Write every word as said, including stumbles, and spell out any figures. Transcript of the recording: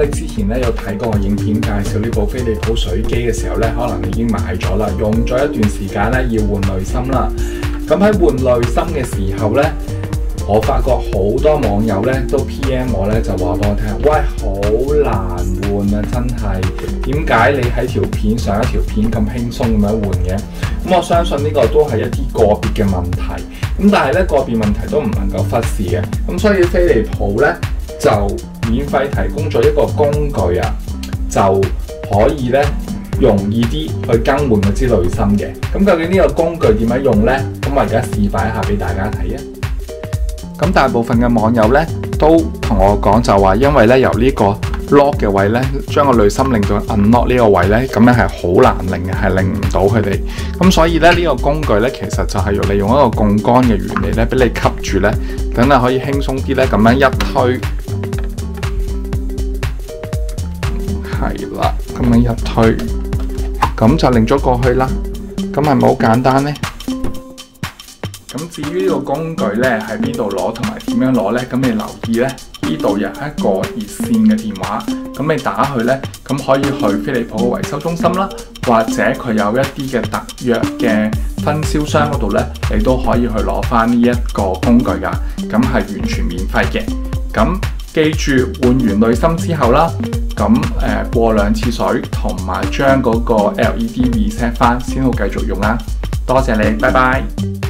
果你之前咧有睇過我影片介紹呢部飛利浦水機嘅時候咧，可能你已經買咗啦，用咗一段時間咧要換濾芯啦。咁喺換濾芯嘅時候咧，我發覺好多網友咧都 P M 我咧就話俾我聽，喂，好難換啊，真係點解你喺條片上一條片咁輕鬆咁樣換嘅？咁我相信呢個都係一啲個別嘅問題，咁但係咧個別問題都唔能夠忽視嘅。咁所以飛利浦咧就免費提供咗一個工具啊，就可以咧容易啲去更換嗰支濾芯嘅。咁究竟呢個工具點樣用呢？咁我而家示範一下俾大家睇啊！咁大部分嘅網友咧都同我講就話，因為咧由呢個 lock 嘅位咧，將個濾芯令到 unlock 呢個位咧，咁樣係好難令嘅，係令唔到佢哋。咁所以咧呢個工具咧，其實就係要利用一個槓桿嘅原理咧，俾你吸住咧，等你可以輕鬆啲咧，咁樣一推，係啦，咁樣一推，咁就擰咗過去啦。咁係咪好簡單呢？咁至於呢個工具咧喺邊度攞同埋點樣攞咧？咁你留意咧，呢度有一個熱線嘅電話，咁你打去咧，咁可以去飛利浦嘅維修中心啦，或者佢有一啲嘅特約嘅分銷商嗰度咧，你都可以去攞翻呢一個工具噶，咁係完全免費嘅。咁記住換完濾芯之後啦，咁誒、呃、過兩次水，同埋將嗰個 L E D reset 翻，先好繼續用啦。多謝你，拜拜。